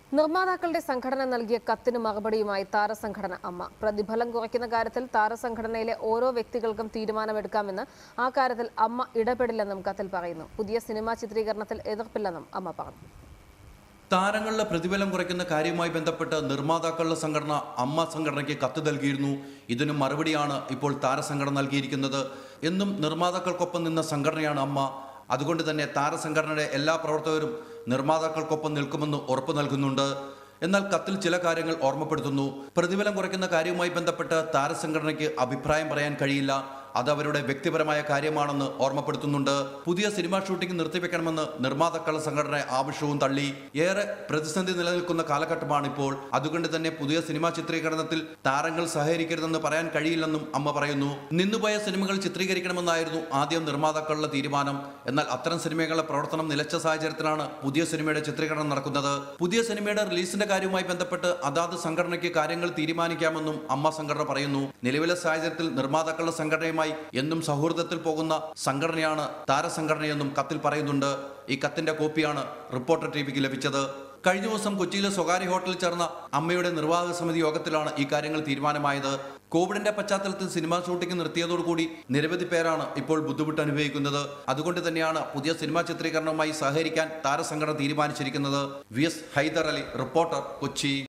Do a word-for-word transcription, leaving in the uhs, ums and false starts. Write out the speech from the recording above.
നിർമ്മാതാക്കളുടെ സംഘടന നൽകിയ കത്തിന് മറുപടിയുമായി താരസംഘടന അമ്മ. പ്രതിഫലം കുറയ്ക്കുന്ന കാര്യത്തിൽ താരസംഘടനയിലെ ഓരോ വ്യക്തികൾക്കും തീരുമാനമെടുക്കാമെന്ന് ആ കാര്യത്തിൽ അമ്മ ഇടപെടില്ലെന്നും കത്തിൽ പറയുന്നു. പുതിയ സിനിമാ ചിത്രീകരണത്തിൽ എതിർപ്പില്ലെന്നും അമ്മ പറഞ്ഞു. താരങ്ങളുടെ പ്രതിഫലം കുറയ്ക്കുന്ന കാര്യവുമായി ബന്ധപ്പെട്ട് നിർമ്മാതാക്കളുടെ സംഘടന അമ്മ സംഘടനയ്ക്ക് കത്ത് നൽകിയിരുന്നു. ഇതിനു മറുപടിയാണ് ഇപ്പോൾ താരസംഘടന നൽകിയിരിക്കുന്നത്. എന്നും നിർമ്മാതാക്കൾക്കൊപ്പം നിന്ന സംഘടനയാണ് അമ്മ. അതുകൊണ്ട് തന്നെ താരസംഘടനയുടെ എല്ലാ പ്രവർത്തകരും നിർമ്മാതാക്കൾക്കൊപ്പം നിൽക്കുമെന്ന് ഉറപ്പു നൽകുന്നുണ്ട്. എന്നാൽ കത്തിൽ ചില കാര്യങ്ങൾ ഓർമ്മപ്പെടുത്തുന്നു. പ്രതിഫലം കുറയ്ക്കുന്ന കാര്യവുമായി ബന്ധപ്പെട്ട് താരസംഘടനയ്ക്ക് അഭിപ്രായം പറയാൻ കഴിയില്ല. അത് അവരുടെ വ്യക്തിപരമായ കാര്യമാണെന്ന് ഓർമ്മപ്പെടുത്തുന്നുണ്ട്. പുതിയ സിനിമാ ഷൂട്ടിംഗ് നിർത്തിവെക്കണമെന്ന് നിർമ്മാതാക്കളുടെ സംഘടന ആവശ്യവും തള്ളി. ഏറെ പ്രതിസന്ധി നിലനിൽക്കുന്ന കാലഘട്ടമാണ് ഇപ്പോൾ. അതുകൊണ്ട് തന്നെ പുതിയ സിനിമാ ചിത്രീകരണത്തിൽ താരങ്ങൾ സഹകരിക്കരുതെന്ന് പറയാൻ കഴിയില്ലെന്നും അമ്മ പറയുന്നു. നിന്നുപോയ സിനിമകൾ ചിത്രീകരിക്കണമെന്നായിരുന്നു ആദ്യം നിർമ്മാതാക്കളുടെ തീരുമാനം. എന്നാൽ അത്തരം സിനിമകളുടെ പ്രവർത്തനം നിലച്ച സാഹചര്യത്തിലാണ് പുതിയ സിനിമയുടെ ചിത്രീകരണം നടക്കുന്നത്. പുതിയ സിനിമയുടെ റിലീസിന്റെ കാര്യവുമായി ബന്ധപ്പെട്ട് അതാത് സംഘടനയ്ക്ക് കാര്യങ്ങൾ തീരുമാനിക്കാമെന്നും അമ്മ സംഘടന പറയുന്നു. നിലവിലെ സാഹചര്യത്തിൽ നിർമ്മാതാക്കളുടെ സംഘടനയുമായി എന്നും സൗഹൃദത്തിൽ പോകുന്ന സംഘടനയാണ് താരസംഘടനയെന്നും കത്തിൽ പറയുന്നുണ്ട്. ഈ കത്തിന്റെ കോപ്പിയാണ് റിപ്പോർട്ടർ ടിവിക്ക് ലഭിച്ചത്. കഴിഞ്ഞ ദിവസം കൊച്ചിയിലെ സ്വകാര്യ ഹോട്ടലിൽ ചേർന്ന അമ്മയുടെ നിർവാഹക സമിതി യോഗത്തിലാണ് ഈ കാര്യങ്ങൾ തീരുമാനമായത്. കോവിഡിന്റെ പശ്ചാത്തലത്തിൽ സിനിമാ ഷൂട്ടിംഗ് നിർത്തിയതോടുകൂടി നിരവധി പേരാണ് ഇപ്പോൾ ബുദ്ധിമുട്ട് അനുഭവിക്കുന്നത്. അതുകൊണ്ട് തന്നെയാണ് പുതിയ സിനിമാ ചിത്രീകരണവുമായി സഹകരിക്കാൻ താരസംഘടന തീരുമാനിച്ചിരിക്കുന്നത്. വി എസ് ഹൈദർ അലി, റിപ്പോർട്ടർ, കൊച്ചി.